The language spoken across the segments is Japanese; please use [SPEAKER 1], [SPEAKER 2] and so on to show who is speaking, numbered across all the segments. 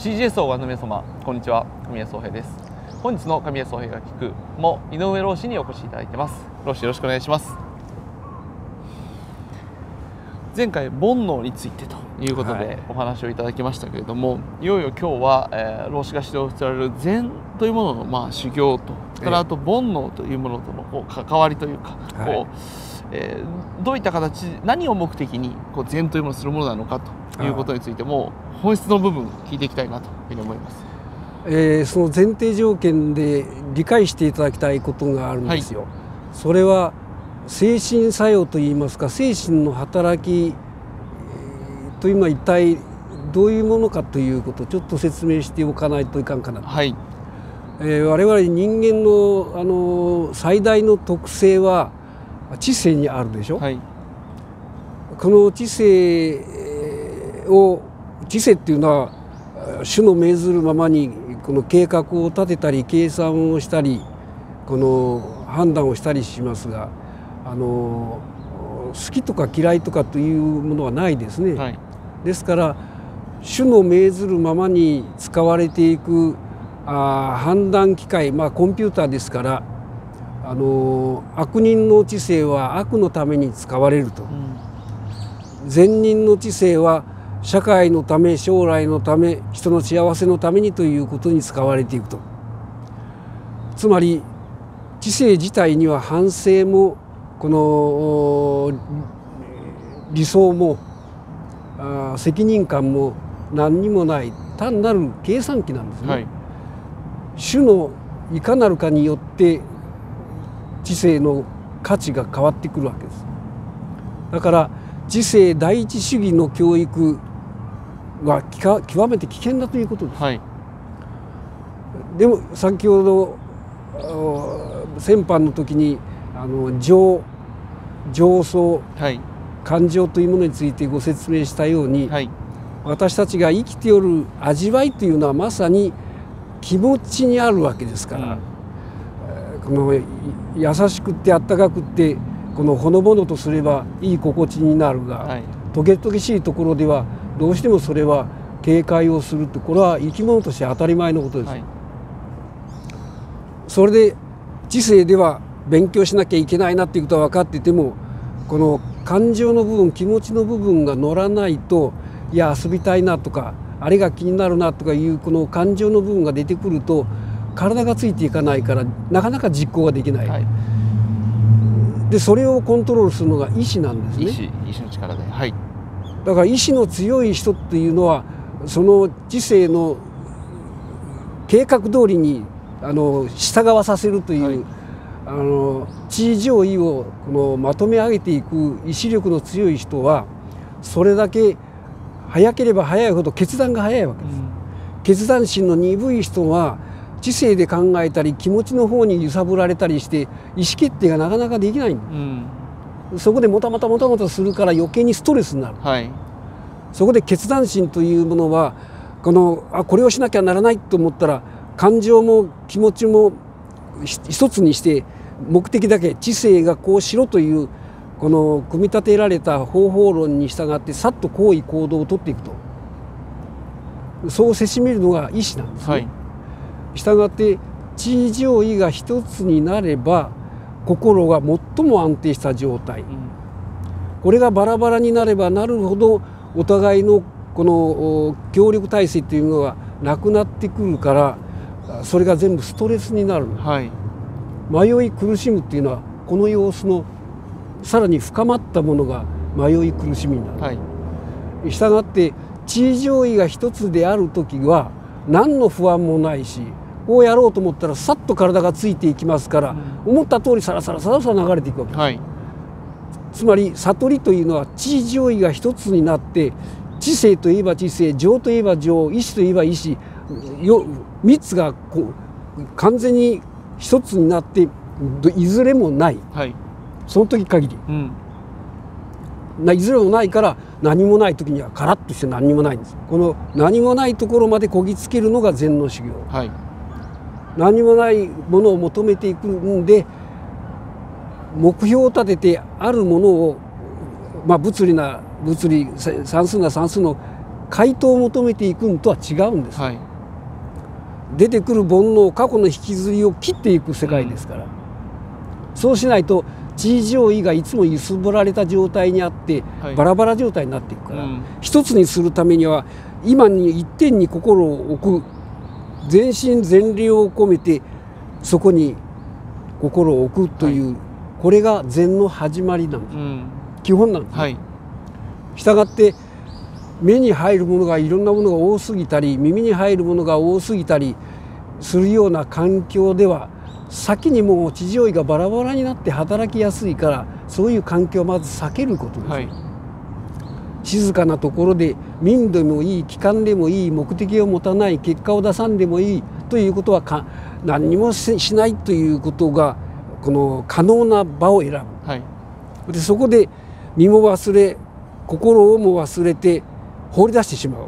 [SPEAKER 1] CGS をご覧の皆様、こんにちは。神谷宗平です。本日の神谷宗平が聞くも井上老師にお越しいただいてます。老師よろしくお願いします。前回煩悩についてということでお話をいただきましたけれども、いよいよ今日は、老師が指導しておられる禅というものの、修行と、からあと煩悩というものとの関わりというか、どういった形、何を目的に禅というものをするものなのかということについても本質の部分聞いていきたいなというふうに思います。
[SPEAKER 2] その前提条件で理解していただきたいことがあるんですよ。それは精神作用といいますか、精神の働きというのは一体どういうものかということをちょっと説明しておかないといかんかなと。我々人間の最大の特性は知性にあるでしょ。この知性っていうのは主の命ずるままにこの計画を立てたり計算をしたりこの判断をしたりしますが、好きとか嫌いとかというものはないですね。ですから主の命ずるままに使われていく判断機械、コンピューターですから、悪人の知性は悪のために使われると、善人の知性は社会のため将来のため人の幸せのためにということに使われていくと。つまり知性自体には反省もこの理想も責任感も何にもない単なる計算機なんですね。主のいかなるかによって知性の価値が変わってくるわけです。だから知性第一主義の教育は極めて危険だということです。でも先ほど先般の時に情操、感情というものについてご説明したように、私たちが生きておる味わいというのはまさに気持ちにあるわけですから、この優しくってあったかくってこのほのぼのとすればいい心地になるが、トゲトゲしいところではどうしてもそれは警戒をするって、これは生き物として当たり前のことです。それで知性では勉強しなきゃいけないなっていうことは分かっていても、この感情の部分気持ちの部分が乗らないと、いや遊びたいなとかあれが気になるなとかいうこの感情の部分が出てくると体がついていかないからなかなか実行ができない。でそれをコントロールするのが意志なんですね。
[SPEAKER 1] 意志の力で、
[SPEAKER 2] だから意志の強い人っていうのはその知性の計画通りに従わさせるという、知上意をこのまとめ上げていく意志力の強い人はそれだけ早ければ早いほど決断が早いわけです。決断心の鈍い人は知性で考えたり気持ちの方に揺さぶられたりして意思決定がなかなかできない。そこでもたもたするから余計にストレスになる。そこで決断心というものはこれをしなきゃならないと思ったら感情も気持ちも一つにして目的だけ知性がこうしろというこの組み立てられた方法論に従ってさっと行為行動をとっていくと、そうせしめるのが意志なんですね。したがって知上意が一つになれば心が最も安定した状態、これがバラバラになればなるほどお互いのこの協力体制というのがなくなってくるから、それが全部ストレスになる。迷い苦しむっていうのはこの様子のさらに深まったものが迷い苦しみになる。したがって知上意が一つである時は何の不安もないし、こうやろうと思ったらさっと体がついていきますから、思った通りさらさら流れていくわけです。つまり悟りというのは知上意が一つになって、知性といえば知性、情といえば情、意志といえば意志、3つが完全に一つになっていずれもない、その時限り、いずれもないから何もない時にはカラッとして何もないんです。この何もないところまでこぎつけるのが禅の修行。何もないものを求めていくんで、目標を立ててあるものを、物理算数な算数の回答を求めていくのとは違うんです、
[SPEAKER 1] はい、
[SPEAKER 2] 出てくる煩悩、過去の引きずりを切っていく世界ですから、そうしないと地上位がいつも揺すぶられた状態にあって、バラバラ状態になっていくから、一つにするためには今に一点に心を置く、全身全霊を込めてそこに心を置くという、これが禅の始まりなんです、基本なんです、したがって目に入るものがいろんなものが多すぎたり、耳に入るものが多すぎたりするような環境では、先にもう地上位がバラバラになって働きやすいから、そういう環境をまず避けることです、静かなところで民でもいい、機関でもいい、目的を持たない、結果を出さんでもいいということは何にもしないということがこの可能な場を選ぶ、でそこで身も忘れ心をも忘れて放り出してしまう。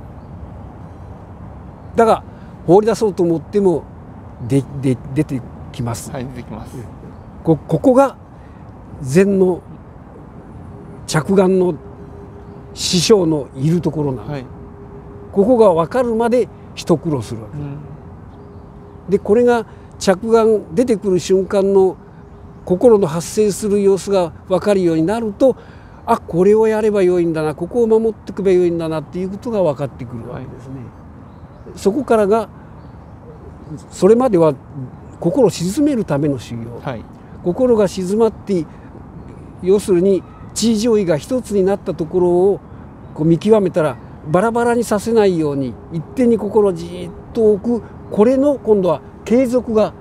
[SPEAKER 2] だが放り出そうと思っても出てきます、出てきます。ここが禅の着眼の師匠のいるところなんです、ここが分かるまで一苦労するわけです、でこれが着眼出てくる瞬間の心の発生する様子が分かるようになると、あ、これをやればよいんだな、ここを守っていけばよいんだなっていうことが分かってくるわけですね、そこからがそれまでは心を静めるための修行、心が静まって、要するに地上位が一つになったところをこう見極めたら、バラバラにさせないように一点に心をじーっと置く、これの今度は継続が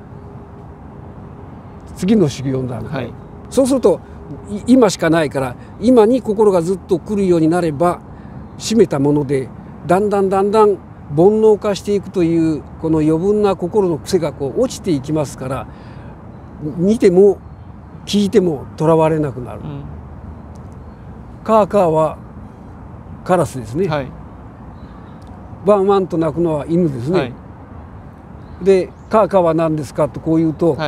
[SPEAKER 2] 次の修行なんで、そうすると今しかないから、今に心がずっと来るようになれば、締めたものでだんだん煩悩化していくというこの余分な心の癖がこう落ちていきますから、見ても聞いてもとらわれなくなる、カーカーはカラスですね、ワンワンと鳴くのは犬ですね、でカーカーは何ですかとこう言うと、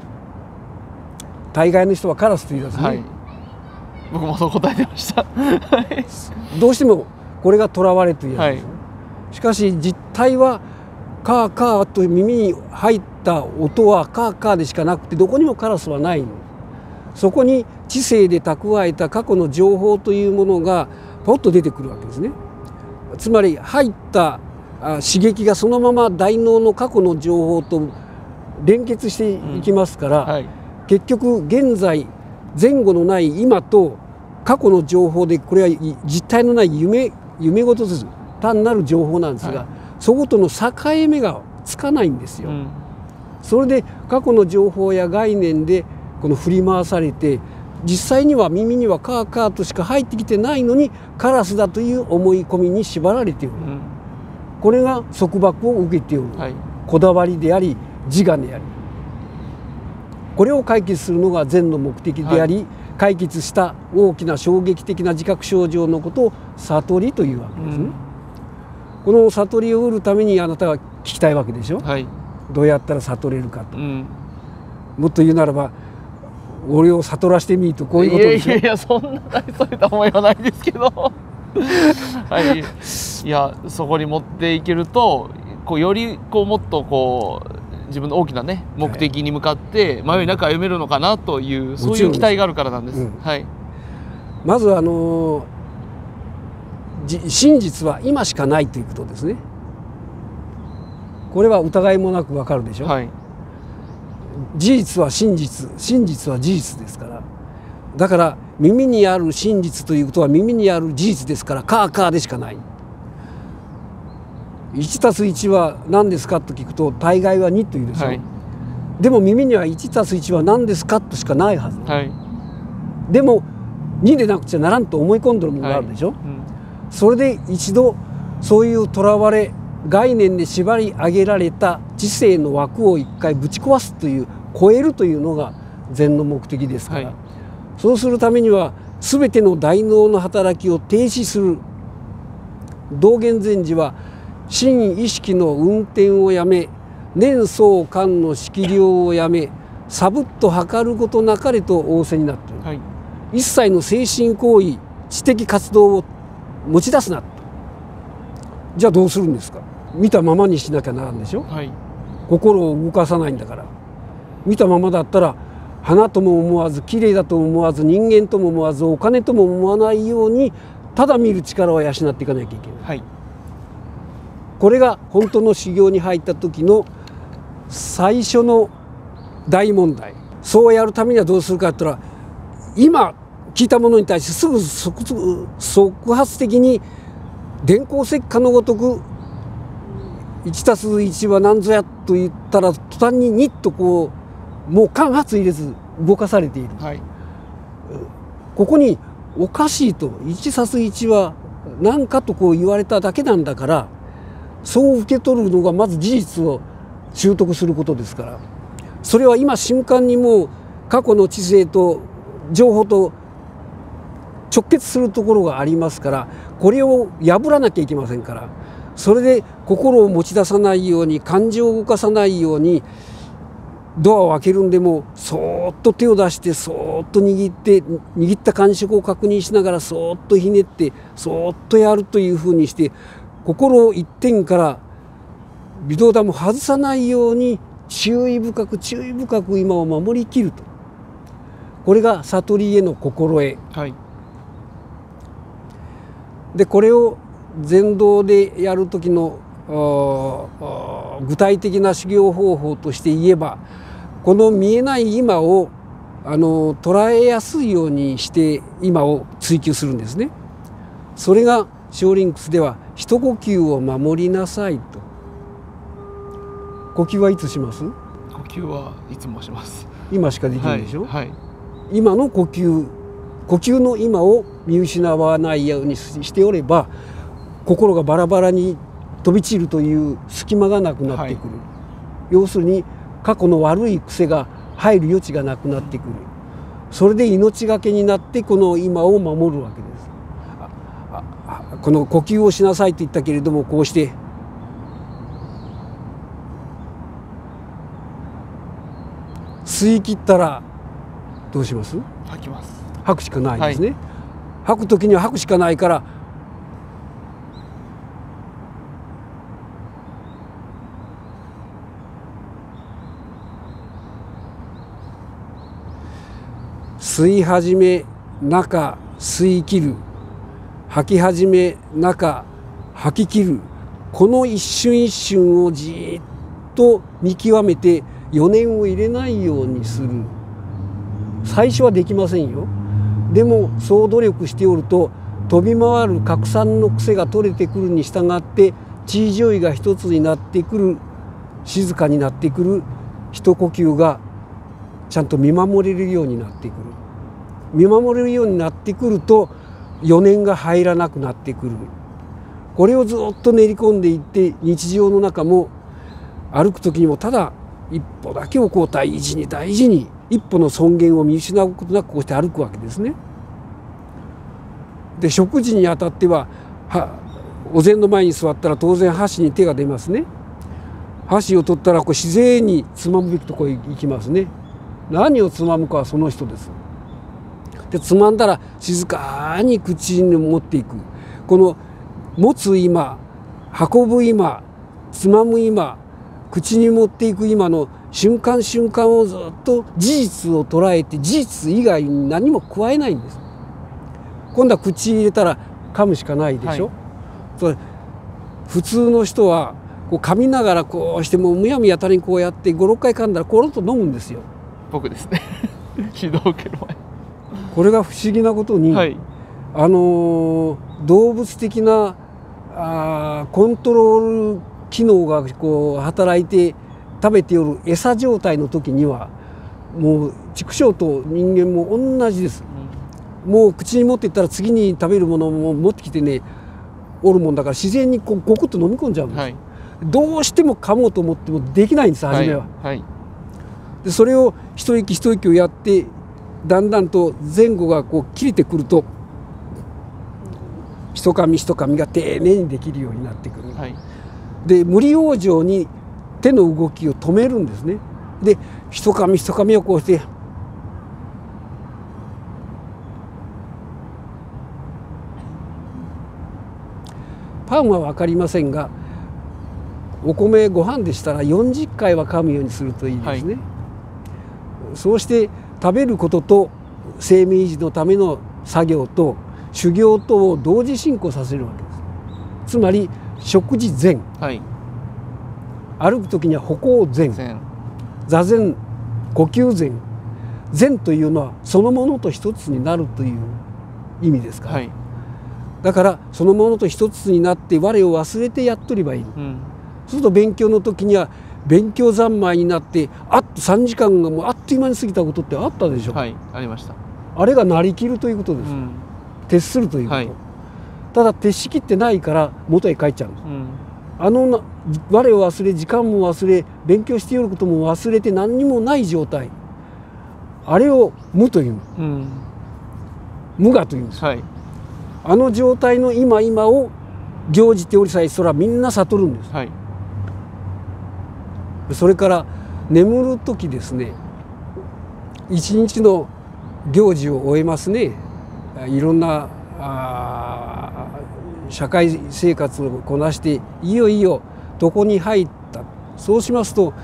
[SPEAKER 2] 大概の人はカラスと言いますね、
[SPEAKER 1] 僕もそう答えてました
[SPEAKER 2] どうしてもこれがとらわれというやつです、しかし実態はカーカーと耳に入った音はカーカーでしかなくて、どこにもカラスはないの。そこに知性で蓄えた過去の情報というものがポッと出てくるわけですね。つまり入った刺激がそのまま大脳の過去の情報と連結していきますから、結局現在前後のない今と過去の情報で、これは実体のない夢事です、単なる情報なんですが、そことの境目がつかないんですよ、それで過去の情報や概念でこの振り回されて、実際には耳にはカーカーとしか入ってきてないのにカラスだという思い込みに縛られている、これが束縛を受けている、こだわりであり自我であり、これを解決するのが禅の目的であり、解決した大きな衝撃的な自覚症状のことを悟りというわけですね、この悟りを得るためにあなたは聞きたいわけでしょ、どうやったら悟れるかと、もっと言うならば俺を悟らしてみるとこういうことですよ。
[SPEAKER 1] いやそんな大それた思いはないですけどいやそこに持っていけるとこうよりこうもっとこう自分の大きなね目的に向かって迷いなく歩めるのかなという、そういう期待があるからなんです。
[SPEAKER 2] まず真実は今しかないということですね。これは疑いもなくわかるでしょ、事実は真実、真実は事実ですから、だから耳にある真実ということは耳にある事実ですから、カーカーでしかない。1+1は何ですかと聞くと大概は2というでしょ、でも耳には 1+1 は何ですかとしかないはず、でも2でなくちゃならんと思い込んでるものがあるでしょ、それで一度そういうとらわれ概念で縛り上げられた知性の枠を一回ぶち壊すという、超えるというのが禅の目的ですから、そうするためには全ての大脳の働きを停止する。道元禅師は真意識の運転をやめ、念想観の識量をやめ、さぶっと測ることなかれと仰せになっている、一切の精神行為知的活動を持ち出すな。 じゃあどうするんですか。見たままにしなきゃならんでしょ、
[SPEAKER 1] はい、
[SPEAKER 2] 心を動かさないんだから。見たままだったら花とも思わず、綺麗だとも思わず、人間とも思わず、お金とも思わないようにただ見る力を養っていかなきゃいけない、
[SPEAKER 1] はい、
[SPEAKER 2] これが本当の修行に入った時の最初の大問題。そうやるためにはどうするかって言ったら、今聞いたものに対してすぐ即発的に電光石火のごとく 1+1 は何ぞやと言ったら途端にニッとこうもう間髪入れず動かされている、
[SPEAKER 1] はい、
[SPEAKER 2] ここにおかしいと 1+1 は何かとこう言われただけなんだから、そう受け取るのがまず事実を習得することですから、それは今瞬間にもう過去の知性と情報と直結するところがありますから、これを破らなきゃいけませんから、それで心を持ち出さないように、感情を動かさないように、ドアを開けるんでもそーっと手を出してそーっと握った感触を確認しながらそーっとひねってそーっとやるというふうにして、心を一点から微動だも外さないように注意深く今を守りきると、これが悟りへの心得、
[SPEAKER 1] はい、
[SPEAKER 2] でこれを禅道でやる時の具体的な修行方法として言えば、この見えない今を捉えやすいようにして今を追求するんですね。それが少林窟では一呼吸を守りなさいと。呼吸はいつします？
[SPEAKER 1] 呼吸はいつもします。
[SPEAKER 2] 今しかできないでしょ、
[SPEAKER 1] はいはい、
[SPEAKER 2] 今の呼吸の今を見失わないようにしておれば、心がバラバラに飛び散るという隙間がなくなってくる、はい、要するに過去の悪い癖が入る余地がなくなってくる。それで命がけになってこの今を守るわけです。この呼吸をしなさいと言ったけれども、こうして吸い切ったらどうします？
[SPEAKER 1] 吐きます。
[SPEAKER 2] 吐くしかないですね、
[SPEAKER 1] はい、
[SPEAKER 2] 吐く時には吐くしかないから、吸い始め中吸い切る、吐き始め中吐き切る、この一瞬一瞬をじっと見極めて余念を入れないようにする。最初はできませんよ。でもそう努力しておると飛び回る拡散の癖が取れてくるに従って地位上位が一つになってくる、静かになってくる一呼吸がちゃんと見守れるようになってくる。見守れるようになってくると余念が入らなくなってくる。これをずっと練り込んでいって、日常の中も歩く時にもただ一歩だけをこう大事に大事に、一歩の尊厳を見失うことなくこうして歩くわけですね。で食事にあたってはお膳の前に座ったら当然箸に手が出ますね。箸を取ったらこう自然につまむべきとこへ行きますね。何をつまむかはその人です。でつまんだら静かに口に持っていく。この持つ今、運ぶ今、つまむ今、口に持っていく今の瞬間瞬間をずっと事実を捉えて、事実以外に何も加えないんです。今度は口入れたら噛むしかないでしょ、はい、それ普通の人はこう噛みながらこうしてもうむやみやたらにこうやって5、6回噛んだらコロッと飲むんですよ。
[SPEAKER 1] 僕ですね指導を受ける前。
[SPEAKER 2] これが不思議なことに、はい、動物的なコントロール機能がこう働いて食べておる餌状態の時にはもう畜生と人間も同じです、もう口に持っていったら次に食べるものも持ってきてねおるもんだから、自然にこうゴクッと飲み込んじゃうんです、はい、どうしても噛もうと思ってもできないんです初めは、はいはい、でそれを一息一息をやってだんだんと前後がこう切れてくると一噛み一噛みが丁寧にできるようになってくる、はい、で無理往生に手の動きを止めるんですね。で一噛み一噛みをこうしてパンは分かりませんが、お米ご飯でしたら40回は噛むようにするといいですね。そうして食べることと生命維持のための作業と修行とを同時進行させるわけです。つまり食事禅、歩く時には歩行禅、座禅、呼吸禅、禅というのはそのものと一つになるという意味ですから、だからそのものと一つになって我を忘れてやっとればいい、そうすると勉強の時には勉強三昧になって3時間がもうあっという間に過ぎたことってあったでしょう。
[SPEAKER 1] ありました。
[SPEAKER 2] あれがなりきるということです、徹するということ、ただ徹しきってないから元へ帰っちゃうんです、我を忘れ時間も忘れ勉強していることも忘れて何にもない状態、あれを無という、無我というんです、あの状態の今を行じておりさえそれはみんな悟るんです、それから眠る時ですね、一日の行事を終えますね。いろんな社会生活をこなしていよいよ床に入った。そうしますと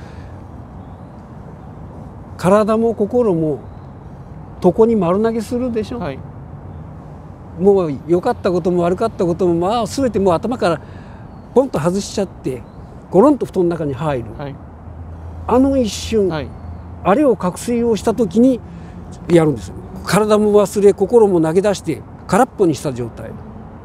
[SPEAKER 2] 体も心も床に丸投げするでしょ、もう良かったことも悪かったことも全てもう頭からポンと外しちゃってゴロンと布団の中に入る、あの一瞬、あれを覚醒をした時にやるんです。体も忘れ心も投げ出して空っぽにした状態、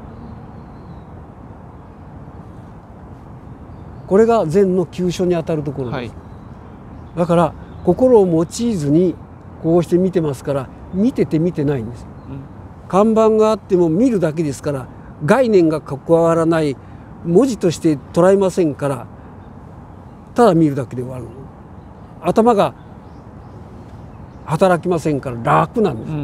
[SPEAKER 2] これが禅の急所にあたるところです、だから心を用いずにこうして見てますから見てて見てないんです、看板があっても見るだけですから概念が加わらない文字として捉えませんからただ見るだけで終わる。頭が働きませんから楽なんです、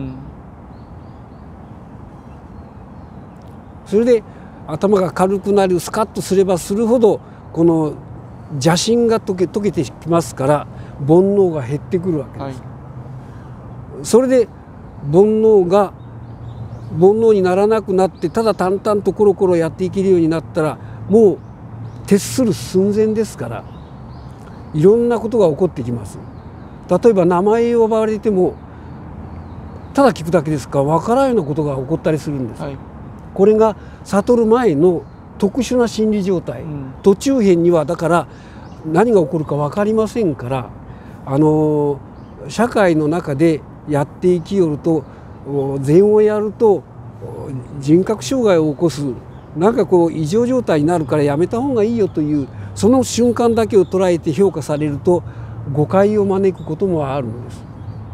[SPEAKER 2] それで頭が軽くなるスカッとすればするほどこの邪心が溶けてきますから煩悩が減ってくるわけです、それで煩悩にならなくなってただ淡々とコロコロやっていけるようになったらもう徹する寸前ですからいろんなことが起こってきます。例えば名前を呼ばれてもただ聞くだけですから分からんようなことが起こったりするんです、これが悟る前の特殊な心理状態、途中辺にはだから何が起こるか分かりませんから社会の中でやっていきよると禅をやると人格障害を起こすなんかこう異常状態になるからやめた方がいいよというその瞬間だけを捉えて評価されると誤解を招くこともあるんです。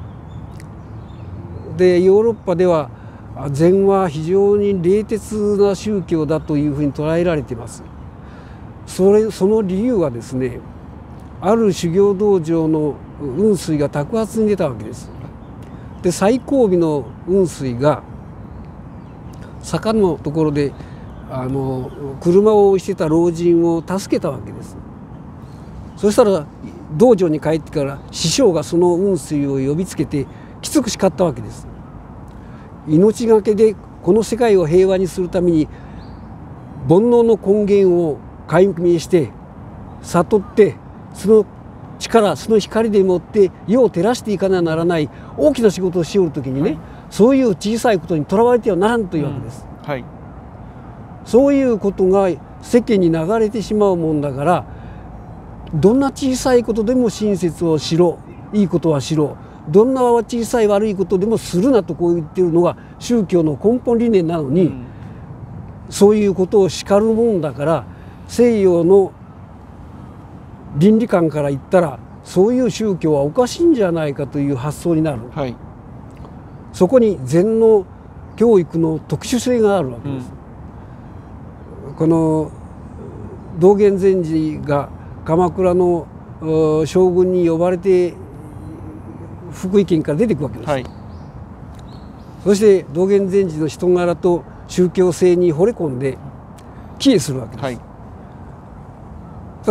[SPEAKER 2] でヨーロッパでは禅は非常に冷徹な宗教だというふうに捉えられています。その理由はですね、ある修行道場の雲水が托発に出たわけです。で最後尾の雲水が坂のところで車を押してた老人を助けたわけです。そしたら道場に帰ってから師匠がその雲水を呼びつけてきつく叱ったわけです。命がけでこの世界を平和にするために煩悩の根源を解明して悟ってその力その光でもって世を照らしていかなならない大きな仕事をしよる時にね、そういう小さいことにとらわれてはならんというわけです、そういうことが世間に流れてしまうもんだからどんな小さいことでも親切をしろいいことはしろどんな小さい悪いことでもするなとこう言ってるのが宗教の根本理念なのに、そういうことを叱るもんだから西洋の倫理観から言ったらそういう宗教はおかしいんじゃないかという発想になる、そこに禅の教育の特殊性があるわけです、この道元禅師が鎌倉の将軍に呼ばれて福井県から出てくるわけです、そして道元禅師の人柄と宗教性に惚れ込んで帰依するわけです、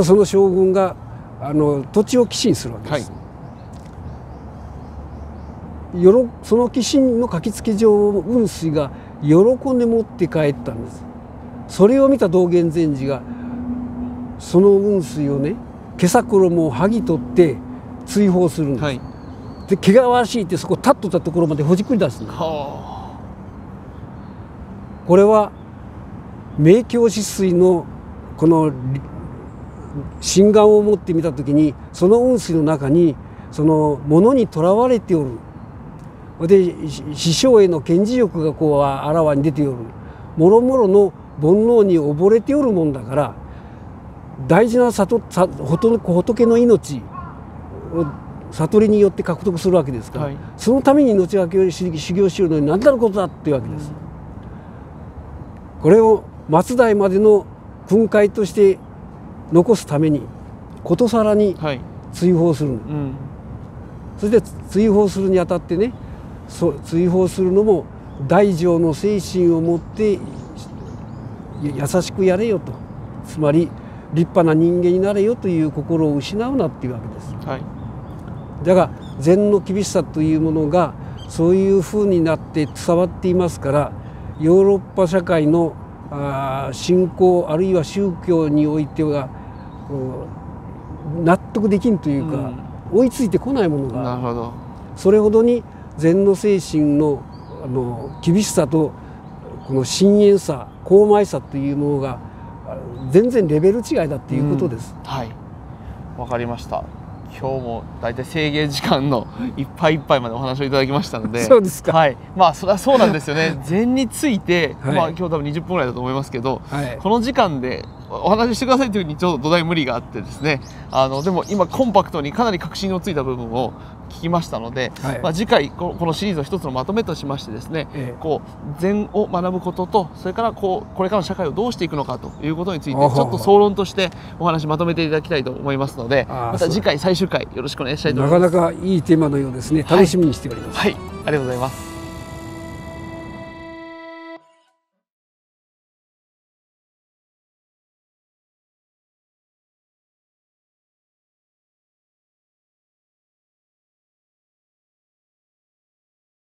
[SPEAKER 2] その将軍が土地を寄進するわけです、その寄進の書きつけ上雲水が喜んで持って帰ったんです。 それを見た道元禅師がその雲水をね、袈裟衣を剥ぎ取って追放するんです、はい、で毛皮敷いてそこ立っとったところまでほじくり出すんです。これは明鏡止水のこの心眼を持ってみたときに、その雲水の中にそのものにとらわれておる、で師匠への顕示欲がこうあらわに出ておる、もろもろの煩悩に溺れておるもんだから、大事な仏の命を悟りによって獲得するわけですから、はい、そのために命がけを修行しようのに何たることだっていうわけです。これを末代までの訓戒として残すためにことさらに追放する、はい、そして追放するにあたってね、追放するのも大乗の精神を持って優しくやれよと、つまり立派な人間になれよという心を失うなっていうわけです、はい、だが禅の厳しさというものがそういうふうになって伝わっていますから、ヨーロッパ社会の信仰あるいは宗教においては納得できんというか、追いついてこないものが、なるほど、それほどに禅の精神の厳しさとこの深遠さ高邁さというものが全然レベル違いだっていうことです。
[SPEAKER 1] はい、わかりました。今日も大体制限時間のいっぱいいっぱいまでお話をいただきましたので。
[SPEAKER 2] そうですか。
[SPEAKER 1] はい、まあそれはそうなんですよね。禅について、はい、まあ今日多分20分ぐらいだと思いますけど、はい、この時間でお話ししてくださいというふうにちょっと土台無理があってですね、でも今コンパクトにかなり確信のついた部分を聞きましたので、はい、まあ次回このシリーズの一つのまとめとしましてですね、こう禅を学ぶことと、それからこれからの社会をどうしていくのかということについてちょっと総論としてお話まとめていただきたいと思いますので、また次回最終回よろしくお願いしたいと思います。
[SPEAKER 2] なかなかいいテーマのようですね。楽しみにしております。
[SPEAKER 1] はい、ありがとうございます。